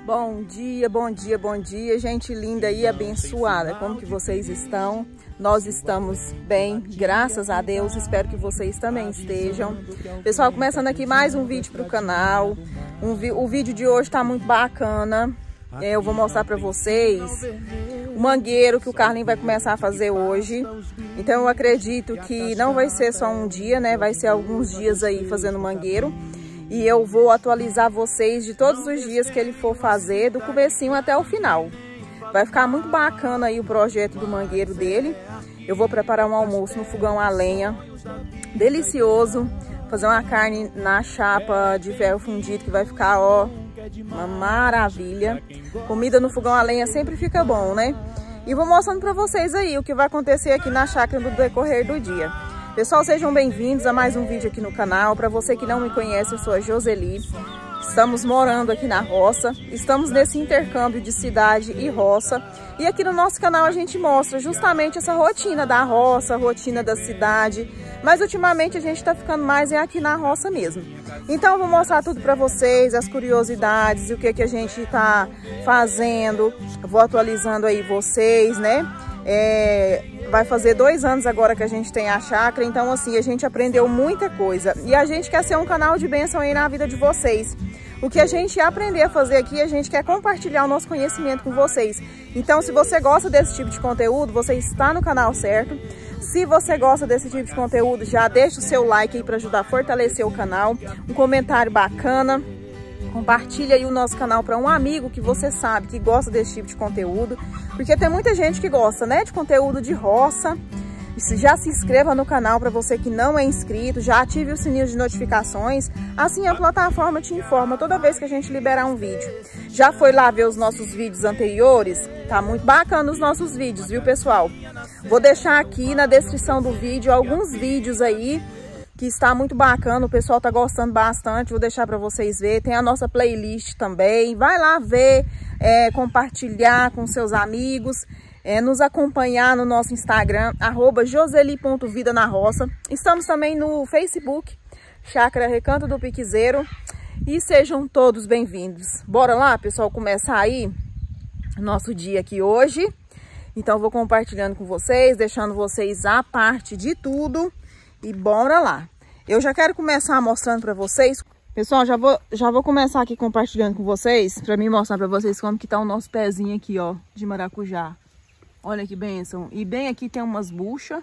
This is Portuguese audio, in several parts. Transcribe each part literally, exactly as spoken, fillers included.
Bom dia, bom dia, bom dia, gente linda e abençoada. Como que vocês estão? Nós estamos bem, graças a Deus. Espero que vocês também estejam. Pessoal, começando aqui mais um vídeo para o canal. Um vi o vídeo de hoje está muito bacana. É, eu vou mostrar para vocês o mangueiro que o Carlinho vai começar a fazer hoje. Então eu acredito que não vai ser só um dia, né? Vai ser alguns dias aí fazendo mangueiro. E eu vou atualizar vocês de todos os dias que ele for fazer, do comecinho até o final. Vai ficar muito bacana aí o projeto do mangueiro dele. Eu vou preparar um almoço no fogão a lenha, delicioso. Fazer uma carne na chapa de ferro fundido que vai ficar, ó, uma maravilha. Comida no fogão a lenha sempre fica bom, né? E vou mostrando pra vocês aí o que vai acontecer aqui na chácara no decorrer do dia. Pessoal, sejam bem-vindos a mais um vídeo aqui no canal. Para você que não me conhece, eu sou a Joseli. Estamos morando aqui na roça. Estamos nesse intercâmbio de cidade e roça. E aqui no nosso canal a gente mostra justamente essa rotina da roça, a rotina da cidade. Mas ultimamente a gente está ficando mais é aqui na roça mesmo. Então eu vou mostrar tudo para vocês, as curiosidades, o que, que a gente está fazendo. Eu vou atualizando aí vocês, né? É, vai fazer dois anos agora que a gente tem a chácara, então assim, a gente aprendeu muita coisa. E a gente quer ser um canal de bênção aí na vida de vocês. O que a gente aprender a fazer aqui, a gente quer compartilhar o nosso conhecimento com vocês. Então, se você gosta desse tipo de conteúdo, você está no canal certo. Se você gosta desse tipo de conteúdo, já deixa o seu like aí para ajudar a fortalecer o canal. Um comentário bacana. Compartilha aí o nosso canal para um amigo que você sabe que gosta desse tipo de conteúdo. Porque tem muita gente que gosta, né, de conteúdo de roça. Já se inscreva no canal para você que não é inscrito. Já ative o sininho de notificações. Assim a plataforma te informa toda vez que a gente liberar um vídeo. Já foi lá ver os nossos vídeos anteriores? Tá muito bacana os nossos vídeos, viu, pessoal? Vou deixar aqui na descrição do vídeo alguns vídeos aí que está muito bacana, o pessoal tá gostando bastante, vou deixar para vocês verem. Tem a nossa playlist também, vai lá ver, é, compartilhar com seus amigos, é, nos acompanhar no nosso Instagram, arroba joseli ponto vida na roça. Estamos também no Facebook, Chácara Recanto do Piquezeiro, e sejam todos bem-vindos. Bora lá, pessoal, começar aí nosso dia aqui hoje. Então vou compartilhando com vocês, deixando vocês a parte de tudo. E bora lá. Eu já quero começar mostrando para vocês. Pessoal, já vou, já vou começar aqui compartilhando com vocês, para mim mostrar para vocês como que tá o nosso pezinho aqui, ó, de maracujá. Olha que bênção. E bem aqui tem umas buchas.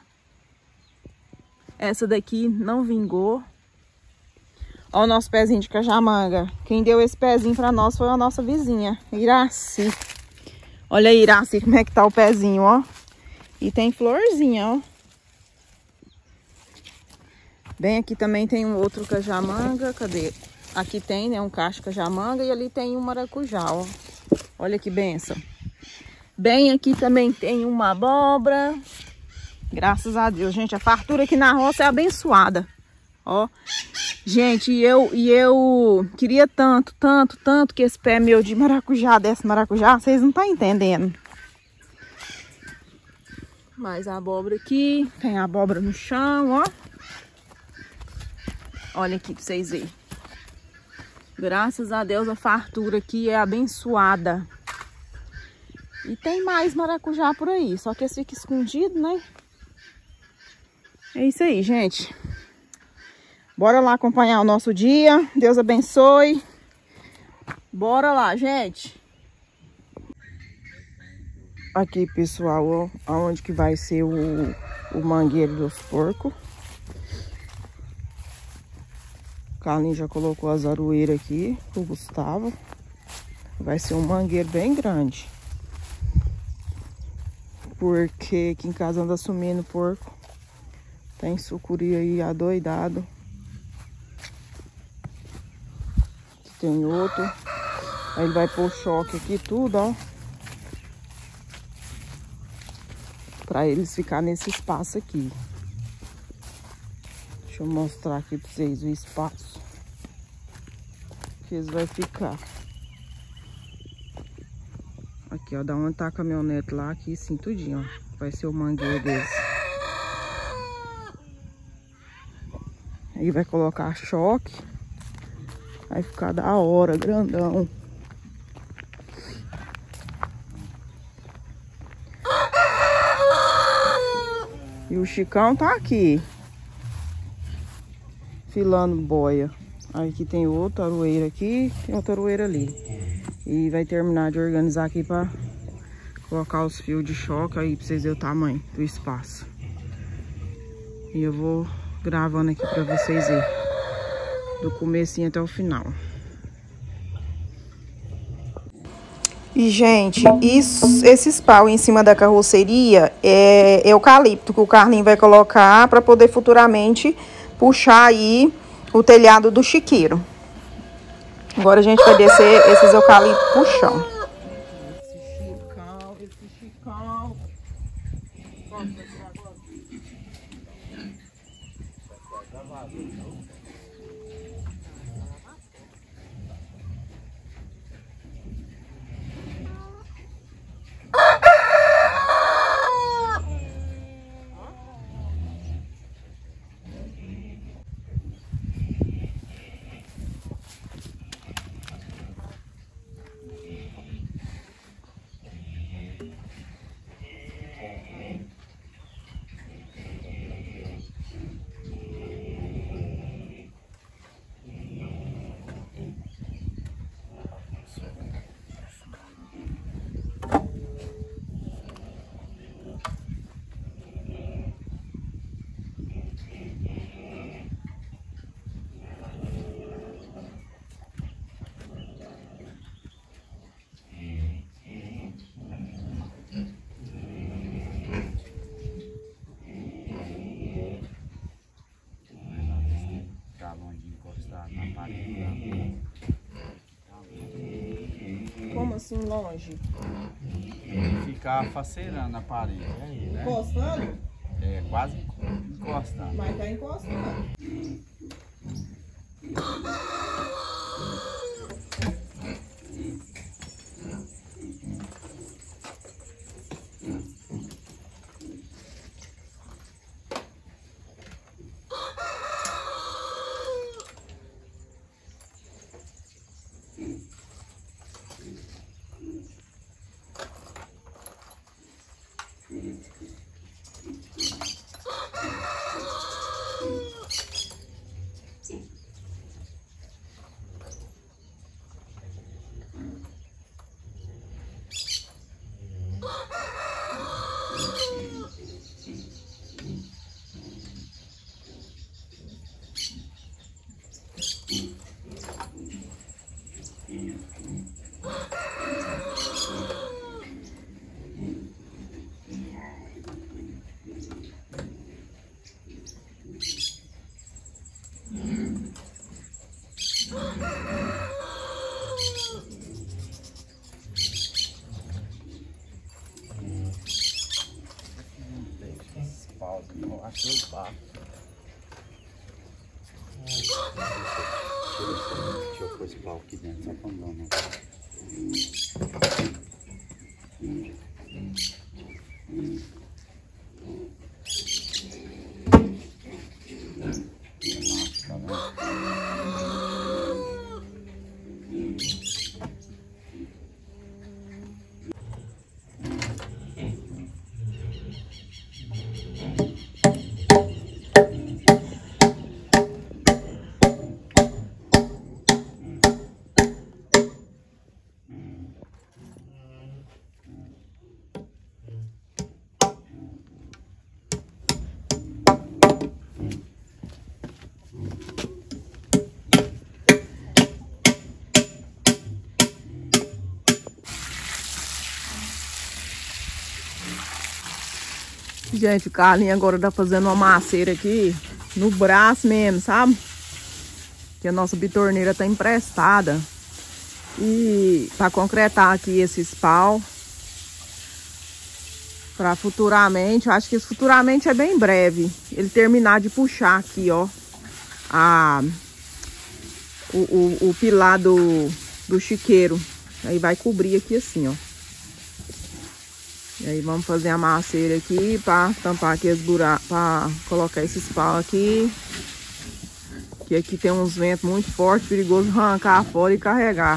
Essa daqui não vingou. Ó o nosso pezinho de cajamanga. Quem deu esse pezinho para nós foi a nossa vizinha, Iraci. Olha aí, Iraci, como é que tá o pezinho, ó. E tem florzinha, ó. Bem aqui também tem um outro cajamanga, cadê? Aqui tem, né, um cacho cajamanga e ali tem um maracujá, ó. Olha que benção. Bem aqui também tem uma abóbora. Graças a Deus, gente, a fartura aqui na roça é abençoada, ó. Gente, e eu, e eu queria tanto, tanto, tanto que esse pé meu de maracujá, desse maracujá, vocês não estão entendendo. Mais a abóbora aqui, tem a abóbora no chão, ó. Olha aqui pra vocês verem. Graças a Deus a fartura aqui é abençoada. E tem mais maracujá por aí. Só que esse fica escondido, né? É isso aí, gente. Bora lá acompanhar o nosso dia. Deus abençoe. Bora lá, gente. Aqui, pessoal, ó. Aonde que vai ser o, o mangueiro dos porcos. O Carlinho já colocou as aroeiras aqui, o Gustavo. Vai ser um mangueiro bem grande. Porque aqui em casa anda sumindo porco. Tem sucuri aí adoidado. Aqui tem outro. Aí ele vai pôr choque aqui tudo, ó. Pra eles ficarem nesse espaço aqui. Deixa eu mostrar aqui pra vocês o espaço que eles vão ficar. Aqui, ó, da onde tá a caminhonete lá, aqui sim, tudinho, ó. Vai ser o mangueiro deles. Aí vai colocar choque. Vai ficar da hora, grandão. E o Chicão tá aqui, filando boia. Aí aqui tem outra aroeira aqui, tem outra aroeira ali. E vai terminar de organizar aqui pra colocar os fios de choque aí pra vocês verem o tamanho do espaço. E eu vou gravando aqui pra vocês verem, do comecinho até o final. E, gente, isso, esses pau em cima da carroceria é eucalipto que o Carlinho vai colocar para poder futuramente puxar aí o telhado do chiqueiro. Agora a gente vai descer esses eucaliptos pro chão. Esse chicão, esse chicão. Como assim longe? Ficar faceirando a parede aí, né? Encostando? É, quase encostando. Mas tá encostando. Achei o barco. Deixa eu pôr esse pau aqui dentro, só pra não dar. Tá vendo? Gente, o Carlinho agora tá fazendo uma maceira aqui no braço mesmo, sabe? Que a nossa bitorneira tá emprestada. E para concretar aqui esses pau, para futuramente, eu acho que isso futuramente é bem breve, ele terminar de puxar aqui, ó, a, o, o, o pilar do, do chiqueiro. Aí vai cobrir aqui assim, ó. E aí vamos fazer a maceira aqui para tampar aqui os buracos, para colocar esses pau aqui. Que aqui tem uns ventos muito fortes, perigoso arrancar fora e carregar.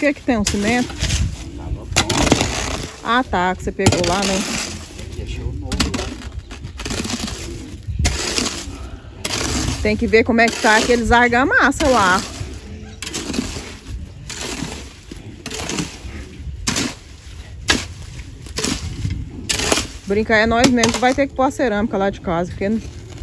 que que tem um cimento? Tava bom. Ah, tá, que você pegou lá, né? Deixou o novo lá. Tem que ver como é que tá aqueles argamassa lá. Brincar é nós mesmo que vai ter que pôr a cerâmica lá de casa, porque...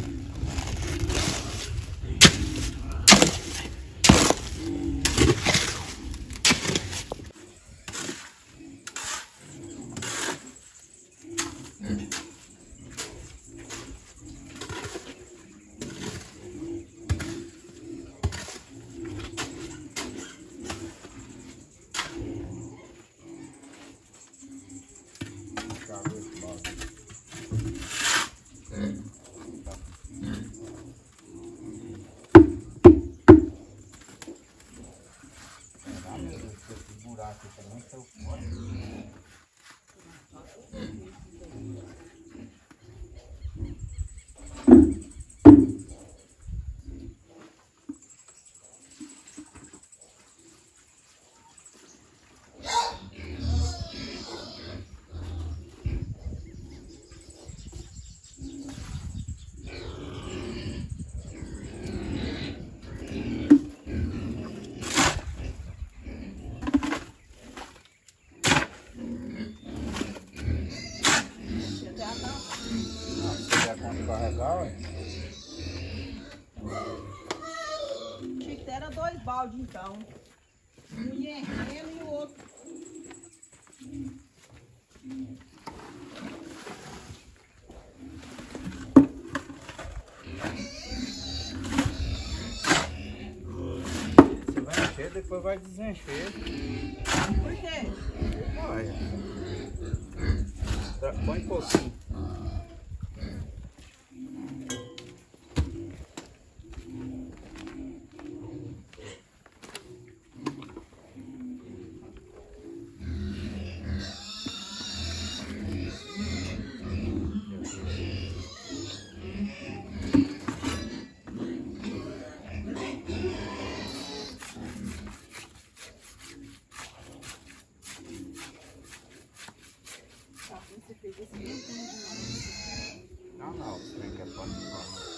Era dois baldes então. Um enreno e o outro. Você vai encher, depois vai desencher. Por quê? Vai. Põe um pouquinho. Não, não, você quer pôr no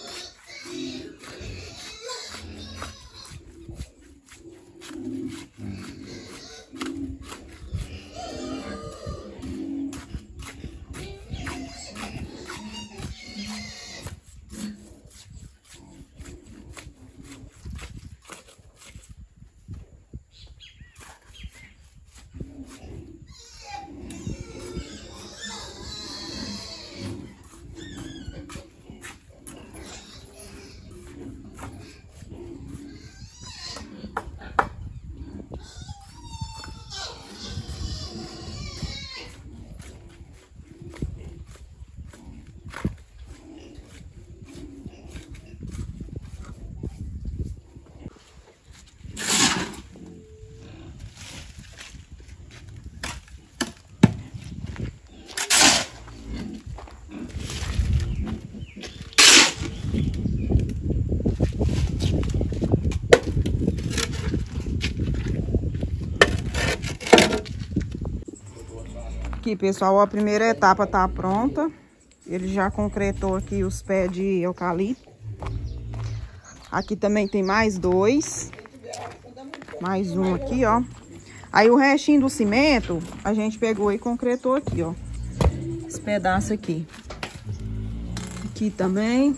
Aqui, pessoal, a primeira etapa tá pronta. Ele já concretou aqui os pés de eucalipto. Aqui também tem mais dois. Mais um aqui, ó. Aí o restinho do cimento, a gente pegou e concretou aqui, ó. Esse pedaço aqui. Aqui também.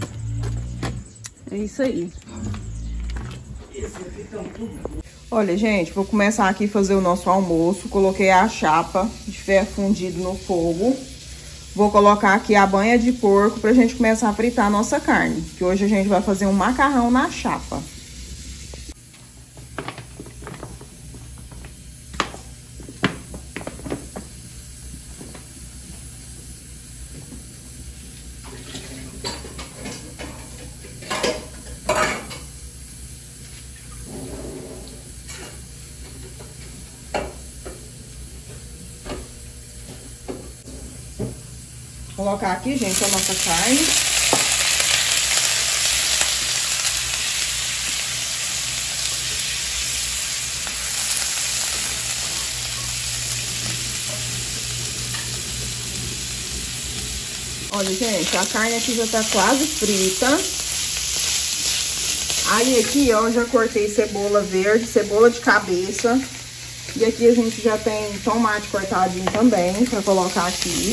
É isso aí. Olha, gente, vou começar aqui a fazer o nosso almoço. Coloquei a chapa de ferro fundido no fogo. Vou colocar aqui a banha de porco pra gente começar a fritar a nossa carne. Que hoje a gente vai fazer um macarrão na chapa. Vou colocar aqui, gente, a nossa carne. Olha, gente, a carne aqui já tá quase frita. Aí aqui, ó, já cortei cebola verde, cebola de cabeça. E aqui a gente já tem tomate cortadinho também, pra colocar aqui.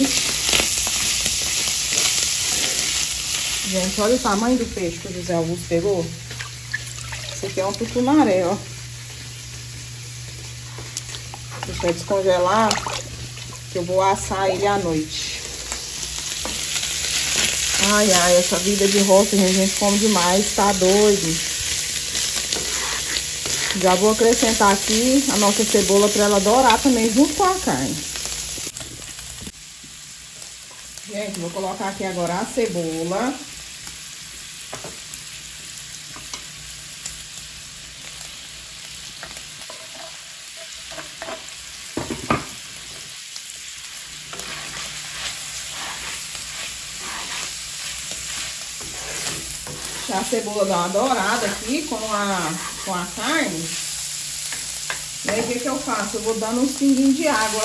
Gente, olha o tamanho do peixe que o José Augusto pegou. Esse aqui é um tucunaré, ó. Deixa eu descongelar, que eu vou assar ele à noite. Ai, ai, essa vida de roça, a gente come demais, tá doido. Já vou acrescentar aqui a nossa cebola para ela dourar também junto com a carne. Gente, vou colocar aqui agora a cebola. A cebola dá uma dourada aqui com a, com a carne. E aí, o que que eu faço? Eu vou dando uns pinguinhos de água.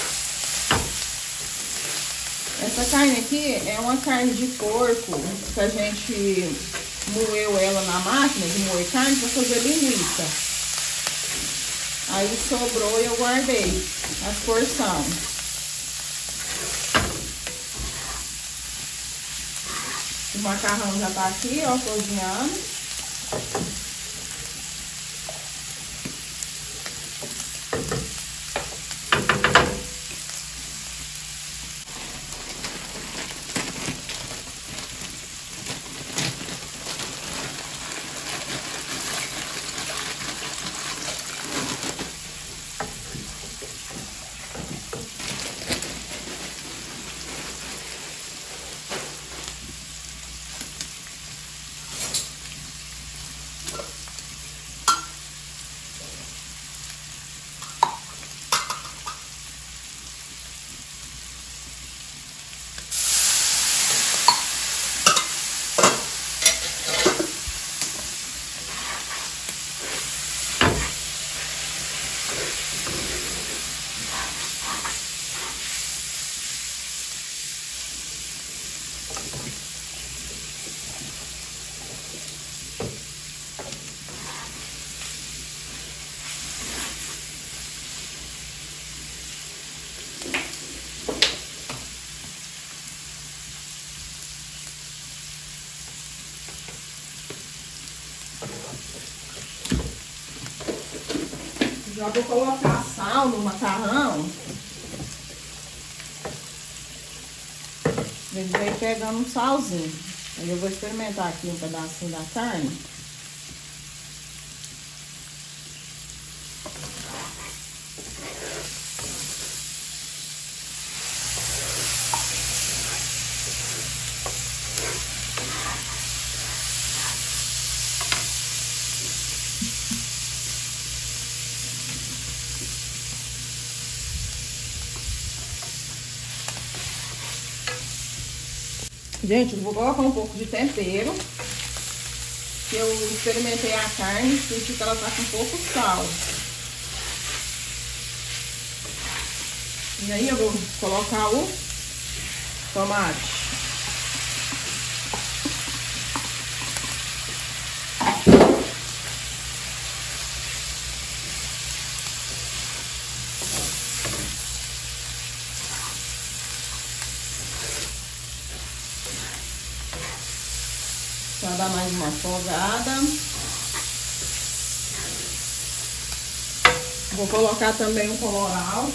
Essa carne aqui é uma carne de porco que a gente moeu ela na máquina de moer carne para fazer linguiça. Aí sobrou e eu guardei as porções. O macarrão já tá aqui, ó, cozinhando. Já vou colocar sal no macarrão. Ele vai pegando um salzinho. Aí eu vou experimentar aqui um pedacinho da carne. Gente, eu vou colocar um pouco de tempero. Que eu experimentei a carne, senti que ela tá com pouco sal. E aí eu vou colocar o tomate. Pra dar mais uma folgada. Vou colocar também um colorau.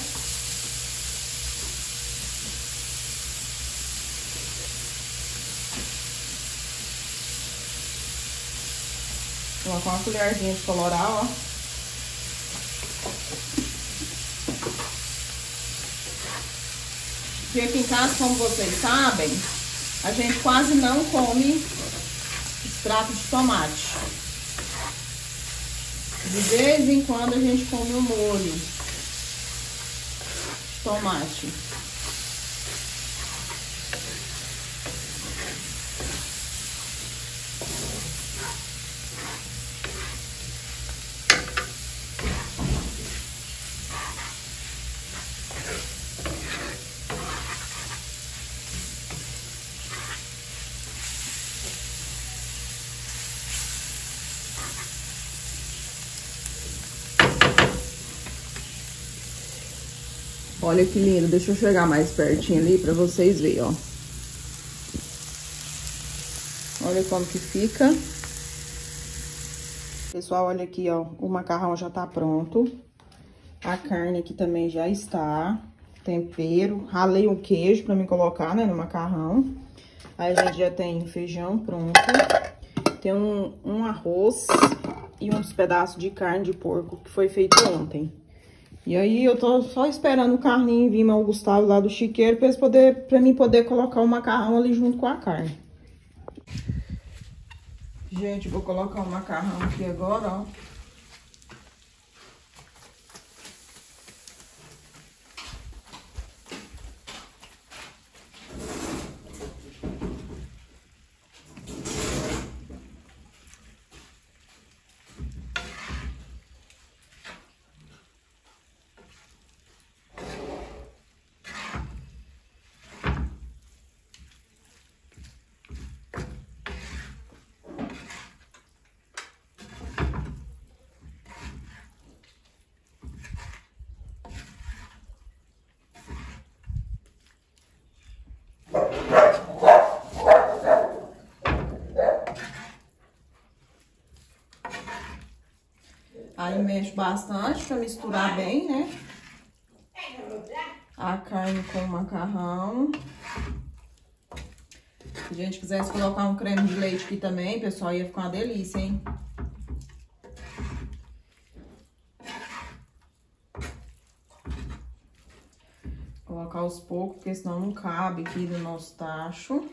Vou colocar uma colherzinha de colorau, ó. E aqui em casa, como vocês sabem, a gente quase não come extrato de tomate. De vez em quando a gente come o molho de tomate. Olha que lindo. Deixa eu chegar mais pertinho ali pra vocês verem, ó. Olha como que fica. Pessoal, olha aqui, ó. O macarrão já tá pronto. A carne aqui também já está. Tempero. Ralei o queijo pra me colocar, né, no macarrão. Aí a gente já tem feijão pronto. Tem um, um arroz e uns pedaços de carne de porco que foi feito ontem. E aí eu tô só esperando o Carlinho vir, o Gustavo lá do chiqueiro, pra, eles poder, pra mim poder colocar o macarrão ali junto com a carne. Gente, vou colocar o macarrão aqui agora, ó. Aí mexe bastante pra misturar bem, né? A carne com o macarrão. Se a gente quisesse colocar um creme de leite aqui também, pessoal, ia ficar uma delícia, hein? Colocar aos poucos, porque senão não cabe aqui no nosso tacho.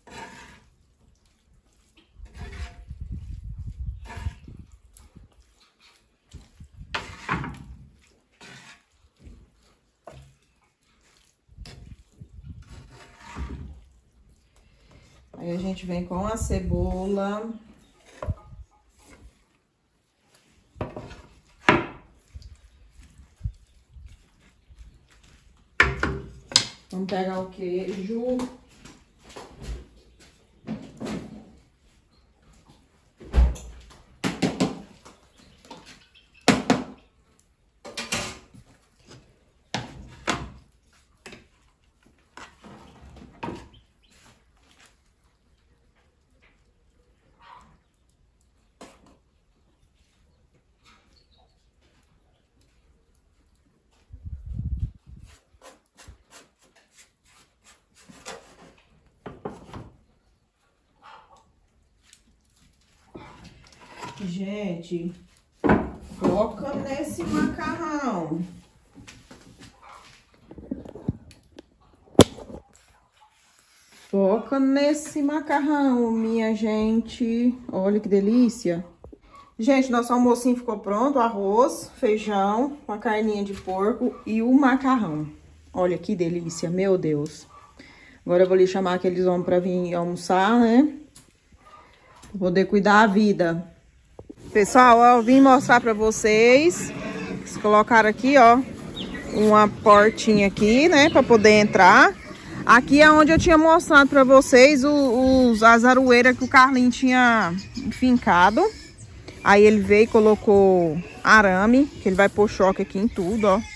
Aí a gente vem com a cebola. Vamos pegar o queijo. Gente, foca nesse macarrão. Foca nesse macarrão, minha gente. Olha que delícia. Gente, nosso almocinho ficou pronto. Arroz, feijão, uma carninha de porco e o macarrão. Olha que delícia, meu Deus. Agora eu vou lhe chamar aqueles homens pra vir almoçar, né? Pra poder cuidar da vida. Pessoal, ó, eu vim mostrar pra vocês. Eles colocaram aqui, ó, uma portinha aqui, né, pra poder entrar. Aqui é onde eu tinha mostrado pra vocês os, os, as aroeiras que o Carlinho tinha fincado. Aí ele veio e colocou arame, que ele vai pôr choque aqui em tudo, ó.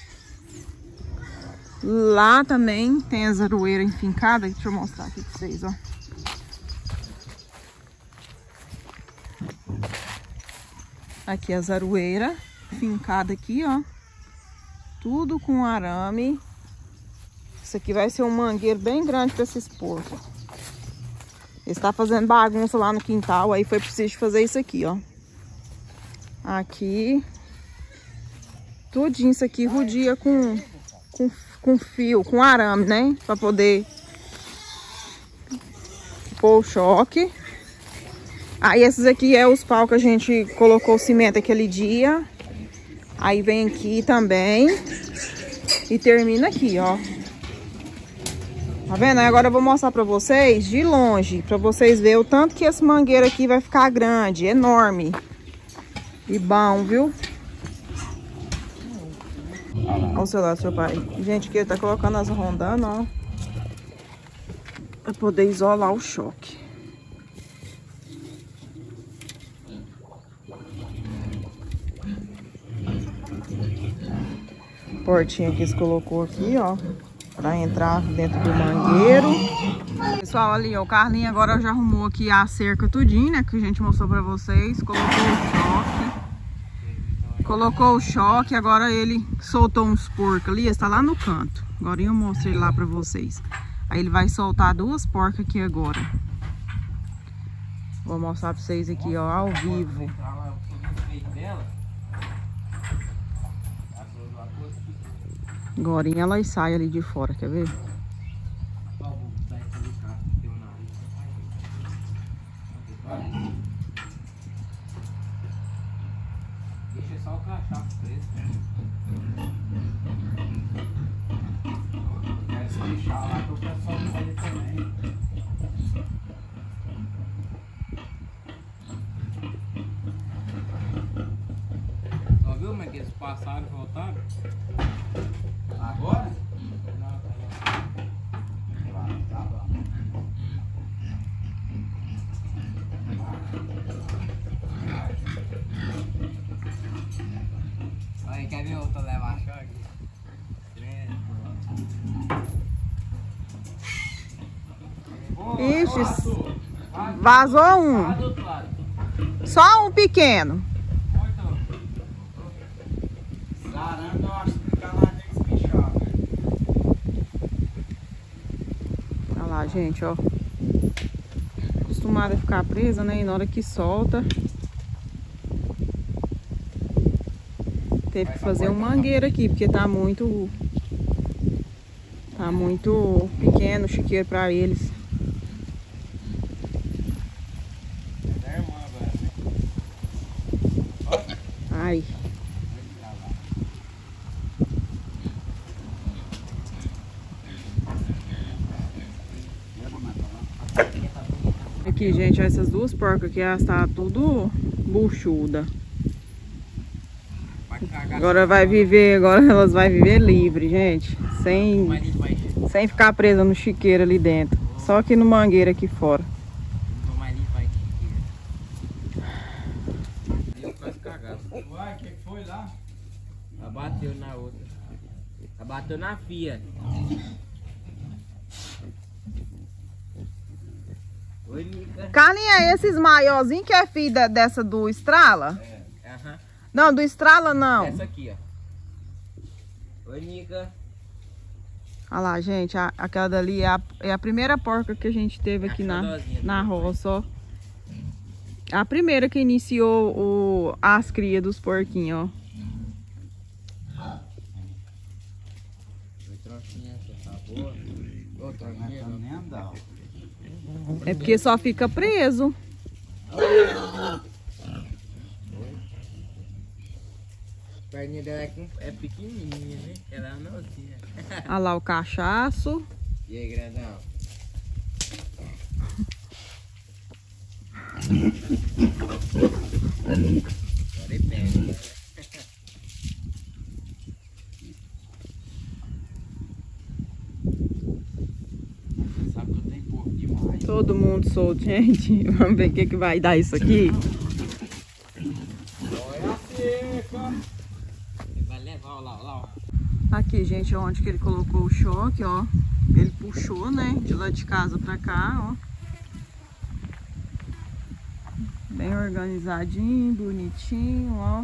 Lá também tem as aroeiras enfincadas. Deixa eu mostrar aqui pra vocês, ó. Aqui as aroeiras, fincada aqui, ó. Tudo com arame. Isso aqui vai ser um mangueiro bem grande para esses porcos. Ele está fazendo bagunça lá no quintal, aí foi preciso fazer isso aqui, ó. Aqui. Tudinho isso aqui rodia com, com, com fio, com arame, né? Para poder pôr o choque. Aí esses aqui é os pau que a gente colocou o cimento aquele dia. Aí vem aqui também. E termina aqui, ó. Tá vendo? Aí agora eu vou mostrar pra vocês de longe. Pra vocês verem o tanto que esse mangueiro aqui vai ficar grande. Enorme. E bom, viu? Olha o celular do seu pai. Gente, aqui ele tá colocando as rondanas, ó. Pra poder isolar o choque. portinha que eles colocou aqui, ó, pra entrar dentro do mangueiro. Pessoal, ali, ó, o Carlinhos agora já arrumou aqui a cerca tudinho, né, que a gente mostrou pra vocês. Colocou o choque. Colocou o choque, agora ele soltou uns porcos ali, está lá no canto. Agora eu mostrei lá pra vocês. Aí ele vai soltar duas porcas aqui agora. Vou mostrar pra vocês aqui, ó, ao vivo. Agora elas saem ali de fora, quer ver? Deixa só o cachaço preso. Quero deixar lá que o pessoal vai ver também. Só viu como é que eles passaram e voltaram? Agora? Não, tá bom. Tá bom. Aí, quer ver outra levar a choque? Ixi, vazou um. Só um pequeno. Caramba, eu acho que fica lá tem que pichar. Olha lá, gente, ó. Acostumada a ficar presa, né? E na hora que solta, teve que fazer um mangueiro aqui, porque tá muito Tá muito pequeno o chiqueiro pra eles. Ai. Aqui, gente, essas duas porcas aqui, elas tá tudo buchuda. Agora vai viver, agora elas vão viver livre, gente. Sem, sem ficar presa no chiqueiro ali dentro. Só aqui no mangueiro aqui fora. Uai, o que foi lá? Ela bateu na outra. Ela bateu na fia. Oi, Nica. Carlinhos, é esses maiorzinhos que é filho da- dessa do Estrala? É. Aham. Não, do Estrala não. Essa aqui, ó. Oi, Nica. Olha lá, gente, a- aquela dali é a, é a primeira porca que a gente teve aqui na, xodozinha na do roça, ó. A primeira que iniciou o, as crias dos porquinhos, ó. Oi, trocinha, essa tá boa. Ô, trocinha, Não, nem andar. É porque só fica preso. A perninha dela é, com- é pequenininha, né? Ela é uma nozinha. Olha lá o cachaço. E aí, grandão? Agora ele pega, né? Você sabe que eu tenho porco demais. Todo mundo solto, gente. Vamos ver o que, que vai dar isso aqui. Olha a seca. Ele vai levar, olha lá, olha lá. Aqui, gente, é onde que ele colocou o choque, ó. Ele puxou, né, de lá de casa pra cá, ó. Bem organizadinho, bonitinho, ó.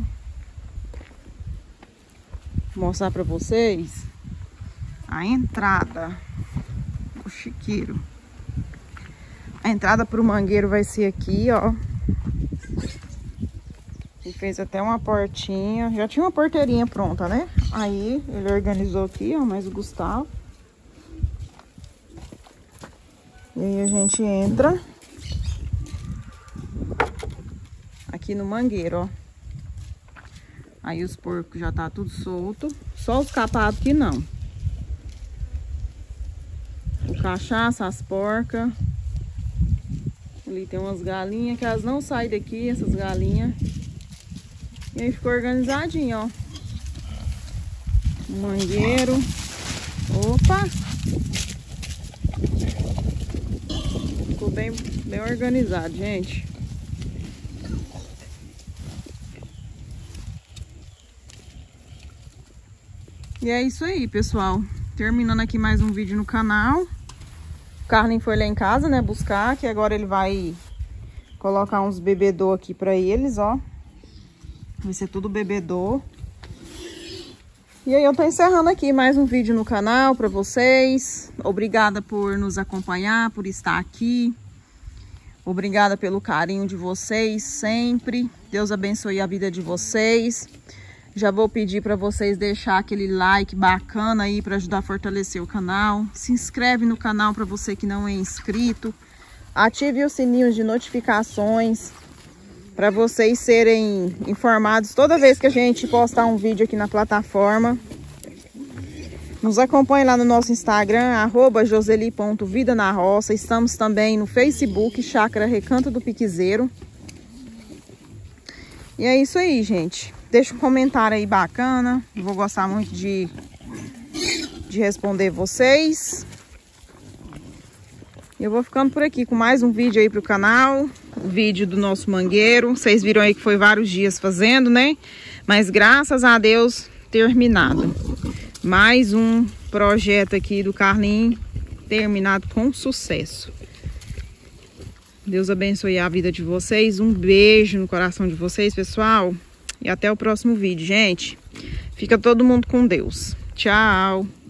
Vou mostrar pra vocês a entrada do chiqueiro. A entrada pro mangueiro vai ser aqui, ó. Ele fez até uma portinha. Já tinha uma porteirinha pronta, né? Aí ele organizou aqui, ó, mais o Gustavo. E aí a gente entra aqui no mangueiro, ó. Aí os porcos já tá tudo solto. Só os capados que não. O cachaça, as porcas. Ali tem umas galinhas que elas não saem daqui, essas galinhas. E aí ficou organizadinho, ó. Um mangueiro. Opa! Ficou bem, bem organizado, gente. E é isso aí, pessoal. Terminando aqui mais um vídeo no canal. O Carlinho foi lá em casa, né, buscar, que agora ele vai colocar uns bebedô aqui pra eles, ó. Vai ser tudo bebedô. E aí eu tô encerrando aqui mais um vídeo no canal pra vocês. Obrigada por nos acompanhar, por estar aqui. Obrigada pelo carinho de vocês sempre. Deus abençoe a vida de vocês. Já vou pedir para vocês deixar aquele like bacana aí para ajudar a fortalecer o canal. Se inscreve no canal para você que não é inscrito. Ative o sininho de notificações para vocês serem informados toda vez que a gente postar um vídeo aqui na plataforma. Nos acompanhe lá no nosso Instagram, arroba joseli ponto vida na roça. Estamos também no Facebook, Chácara Recanto do Piquezeiro. E é isso aí, gente. Deixa um comentário aí bacana. Eu vou gostar muito de, de responder vocês. Eu vou ficando por aqui com mais um vídeo aí pro canal. O vídeo do nosso mangueiro. Vocês viram aí que foi vários dias fazendo, né? Mas graças a Deus terminado. Mais um projeto aqui do Carlinho terminado com sucesso. Deus abençoe a vida de vocês. Um beijo no coração de vocês, pessoal. E até o próximo vídeo, gente. Fica todo mundo com Deus. Tchau.